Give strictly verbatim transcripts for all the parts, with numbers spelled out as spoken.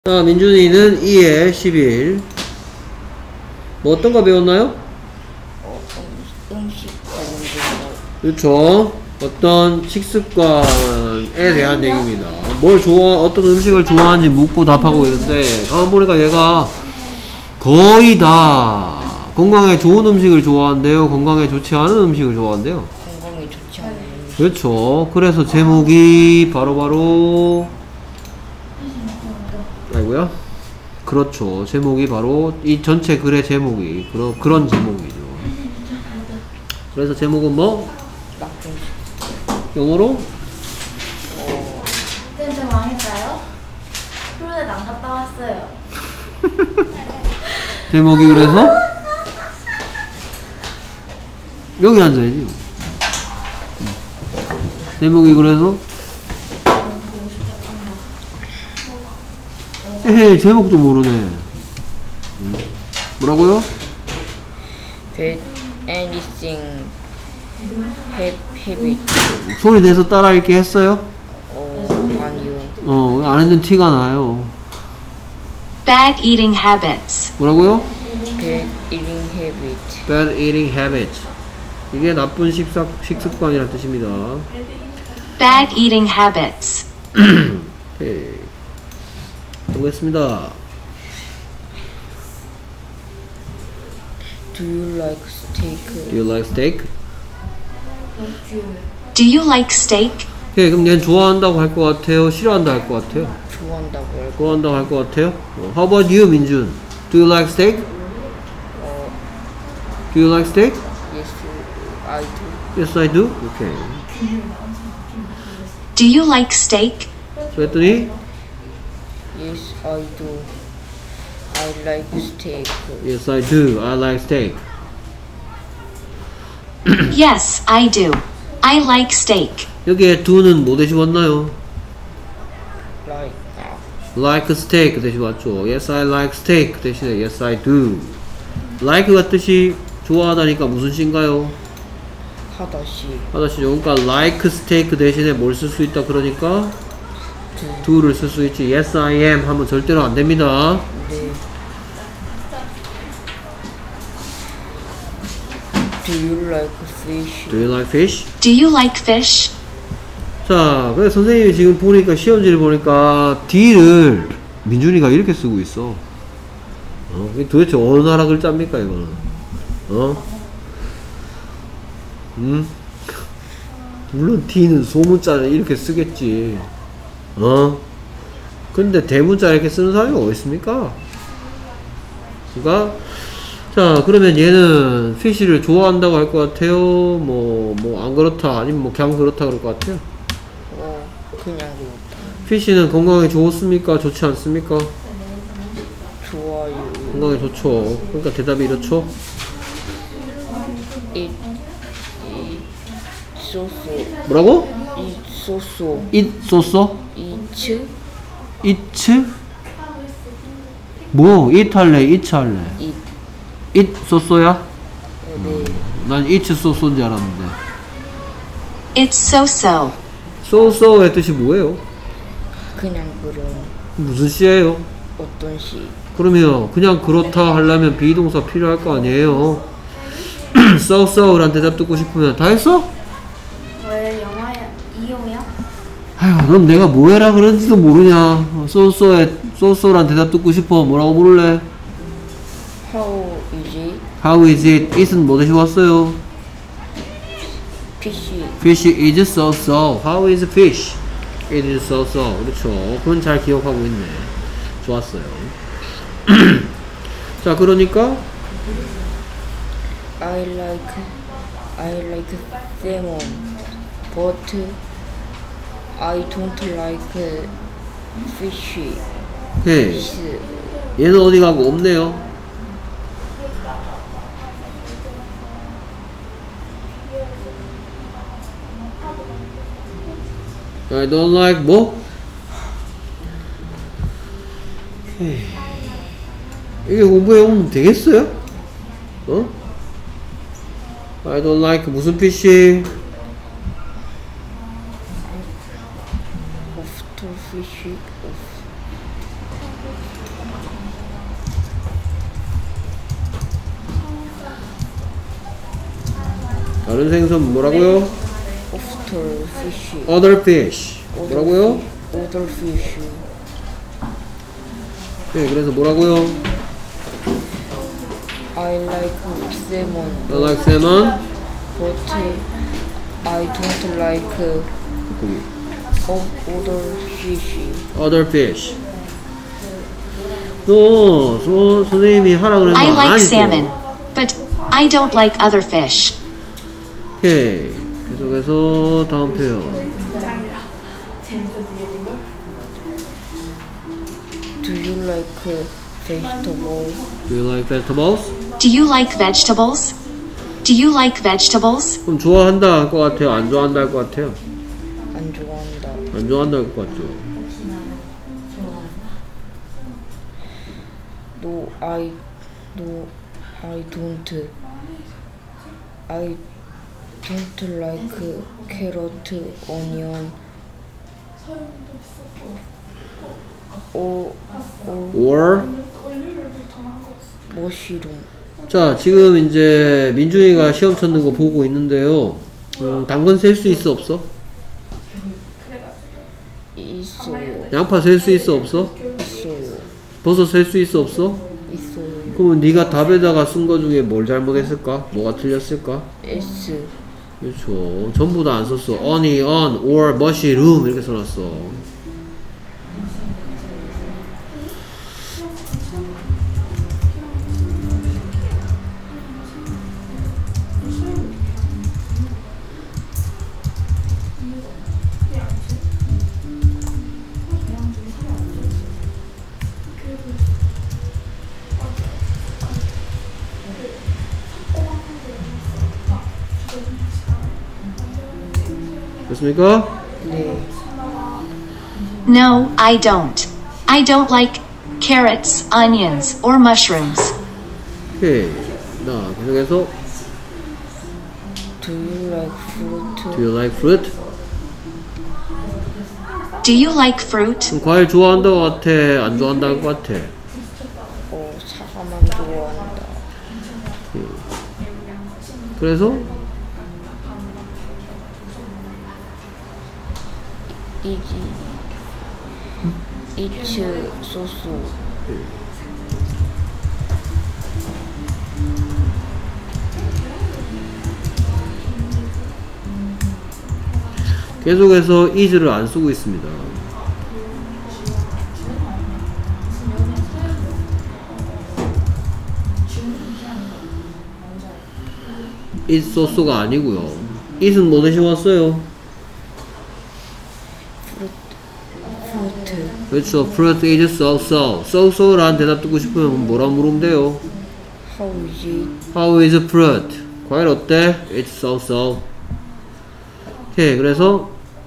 자, 민준이는 이에 십일. 뭐 어떤 거 배웠나요? 어, 음식 관련된 그렇죠. 어떤 식습관에 대한 얘기입니다. 뭘 좋아, 어떤 음식을 좋아하는지 묻고 답하고 있는데, 가만 보니까 얘가 거의 다 건강에 좋은 음식을 좋아한대요. 건강에 좋지 않은 음식을 좋아한대요. 건강에 좋지 않은 음식. 그렇죠. 그래서 제목이 바로바로 아이고야. 그렇죠. 제목이 바로 이 전체 글의 제목이 그런 그런 제목이죠. 그래서 제목은 뭐? 나쁜 영어로? 어, 저 망했어요? 프로젝트 안 갔다 왔어요. 제목이 그래서 여기 앉아야지. 제목이 그래서 에헤이 제목도 모르네. 뭐라고요? bad anything have habit. 소리 내서 따라 읽기 했어요? 어, 아니요. 어, 안 했는 티가 나요. Bad eating habits. 뭐라고요? bad eating habit. Bad eating habit. 이게 나쁜 식사, 식습관이라는 뜻입니다. Bad eating habits. 오케이. 보겠습니다. Do you like steak? Do you like steak? Do you like steak? 오케이, 그럼 얘는 좋아한다고 할 것 같아요? 싫어한다 할 것 같아요? 좋아한다고 할까? 좋아한다고 할 것 같아요? 어, How about you, 민준? Do you like steak? 어, Do you like steak? yes, I do. Yes, I do. 오케이. Do you like steak? 그랬더니 Yes, I do. I like steak. Yes, I do. I like steak. Yes, I do. I like steak. 여기에 do는 뭐 대신 왔나요? Like, 아, Like steak 대신 왔죠. Yes, I like steak 대신에 Yes, I do. Like가 뜻이 좋아하다니까 무슨 시인가요? 하다시. 하다시죠. 그러니까 like steak 대신에 뭘 쓸 수 있다 그러니까 do를 쓸 수 있지. Yes, I am 하면 절대로 안 됩니다. 네. Do you like fish? Do you like fish? Do you like fish? 자, 그래서 선생님이 지금 보니까 시험지를 보니까 D를 민준이가 이렇게 쓰고 있어. 어? 이게 도대체 어느 나라 글자입니까 이거는? 어? 음? 물론 D는 소문자를 이렇게 쓰겠지. 어? 근데 대문자 이렇게 쓰는 사람이 어디 있습니까? 그러니까 자, 그러면 얘는 피쉬를 좋아한다고 할 것 같아요? 뭐, 뭐, 안 그렇다, 아니면 뭐, 그냥 그렇다 그럴 것 같아요? 어, 그냥 그렇다. 피쉬는 건강에 좋습니까? 좋지 않습니까? 좋아요. 건강에 좋죠. 그러니까 대답이 이렇죠? It, it, 소소. 뭐라고? It, 소소. it 소소? It, it? 뭐, it 할래? it 할래? it. it 소소야? 네. 난 it 소소인 줄 알았는데. It's so-so. 소소의 뜻이 뭐예요? 그냥 그런 무슨 시예요? 어떤 시. 그러면 그냥 그렇다 하려면 비동사 필요할 거 아니에요? so so란 대답 듣고 싶으면 다 했어? 왜 영화에 이용이요? 아휴, 넌 내가 뭐 해라 그런지도 모르냐. so so에 so so란 대답 듣고 싶어. 뭐라고 물을래? How is it? How is it? it은 뭐 대신 왔어요? Fish. Fish is so so. How is fish? It is so so. 그렇죠. 그건 잘 기억하고 있네. 좋았어요. 자, 그러니까 I like, I like salmon, but I don't like fish. 해. fish. 얘는 어디 가고 없네요. I don't like 뭐? 오케이. 이게 공부해오면 되겠어요? 어? I don't like 무슨 피쉬? Of to fish. Of 다른 생선 뭐라고요? After fish. other fish. 뭐라고요? Other fish. 네, 그래서 뭐라고요? I like salmon. I like salmon. But I don't like 거기. other fish. other fish. 또, 소, 선생님이 하라 그러면 I 안 like 하니까. salmon, but I don't like other fish. 오케이. 계속해서 다음 표현. Do you like vegetables? Do you like vegetables? Do you like vegetables? Do you like vegetables? 그럼 좋아한다 할 것 같아요? 안 좋아한다 할 것 같아요? 안 좋아한다. 안 좋아한다 할 것 같죠? No, I, no, I don't. I don't like carrot, onion, or, or or mushroom. 자, 지금 이제 민준이가 시험 쳤는 거 보고 있는데요. 음, 당근 셀 수 있어 없어? 있어요. 양파 셀 수 있어 없어? 있어요. 버섯 셀 수 있어 없어? 있어요. 그러면 네가 답에다가 쓴 거 중에 뭘 잘못했을까? 뭐가 틀렸을까? S. 그렇죠. 전부 다 안 썼어. onion or mushroom 이렇게 써놨어. 됐습니까? 네. No, I don't. I don't like carrots, onions, or mushrooms. 오케이. 자, 계속해서 Do you like fruit? Do you like fruit? Do you like fruit? 그럼 과일 좋아한다고 같아? 안 좋아한다고 같아? 어, 사과만 좋아한다. 그래서 이지. 이츠 소스. 계속해서 is를 안 쓰고 있습니다. is 소스가 아니고요. is는 뭐 대신 왔어요? fruit. 그렇죠. fruit is so so. so so라는 대답 듣고 싶으면 뭐라 물으면 돼요? How is it? How is fruit? 과일 어때? It's so so. 오케이. 그래서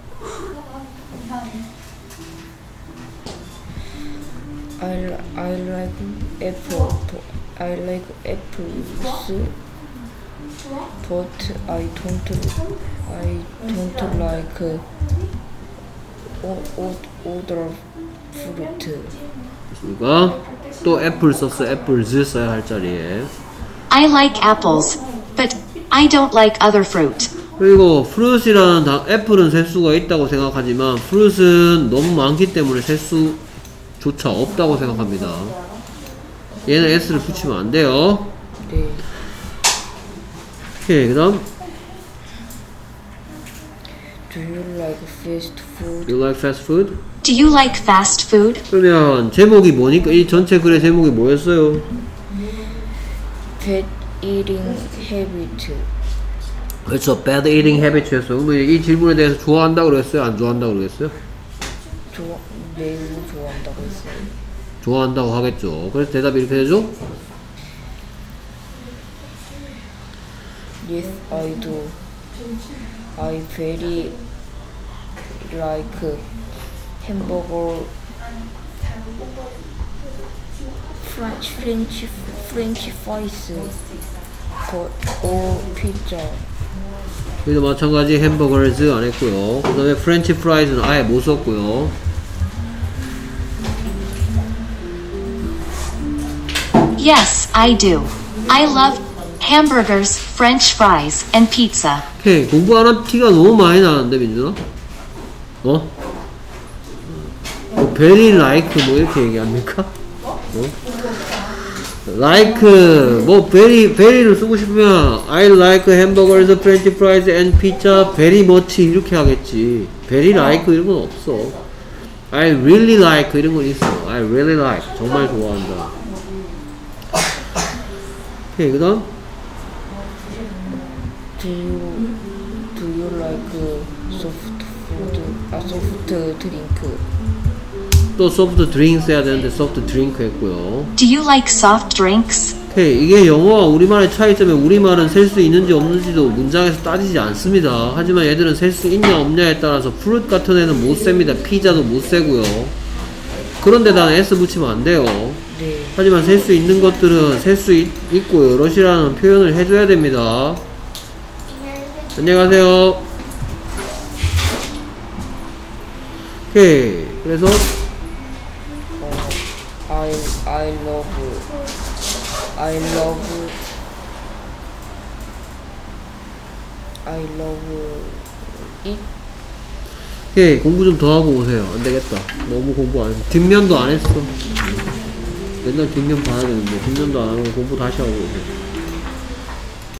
I, li- I like apple. I like apples. But I don't. I don't like o- o- other fruit. 됐습니까? 또 애플 썼어. 애플즈 써야 할 자리에. I like apples, but I don't like other fruit. 그리고 fruit이라는 단, 애플은 셀 수가 있다고 생각하지만 fruit은 너무 많기 때문에 셀 수조차 없다고 생각합니다. 얘는 s를 붙이면 안 돼요. 네. 오케이. 그 다음 Do you like fast food? You like fast food? Do you like fast food? 그러면 제목이 뭐니까? 이 전체 글의 제목이 뭐였어요? Bad eating habit. 그렇죠. Bad eating habits였어요. 그러면 이 질문에 대해서 좋아한다고 그랬어요? 안 좋아한다고 그랬어요? 좋아, 매우 좋아한다고 했어요. 좋아한다고 하겠죠. 그래서 대답이 이렇게 되죠? Yes, I do. I very like hamburger, French, French, French fries, or, or pizza. 여기도 마찬가지 햄버거즈 안 했고요. 그 다음에 프렌치 프라이즈는 아예 못 썼고요. Yes, I do. I love hamburgers, french fries, and pizza. 오케이. 공부 안 한 티가 너무 많이 나는데, 민준아? 어? 뭐, very like, 뭐, 이렇게 얘기합니까? 어? like, 뭐, very, very를 쓰고 싶으면, I like hamburgers, french fries, and pizza very much, 이렇게 하겠지. very like, 이런 건 없어. I really like, 이런 건 있어. I really like. 정말 좋아한다. 오케이, 그 다음. Do you do you like soft food? 아 soft drink. 또 soft drinks 해야 되는데 soft drink 했고요. Do you like soft drinks? 오케이, 이게 영어와 우리말의 차이점에 우리말은 셀 수 있는지 없는지도 문장에서 따지지 않습니다. 하지만 얘들은 셀 수 있냐 없냐에 따라서 프루트 같은 애는 못 셉니다. 피자도 못 세고요. 그런데다 S 붙이면 안 돼요. 네. 하지만 셀 수 있는 것들은 셀 수 있고 여럿이라는 표현을 해줘야 됩니다. 안녕하세요. 오케이, 그래서 어, I I love I love I love it. 오케이, 공부 좀 더 하고 오세요. 안 되겠다. 너무 공부 안 했어. 뒷면도 안 했어. 맨날 뒷면 봐야 되는데 뒷면도 안 하고 공부 다시 하고 오세요.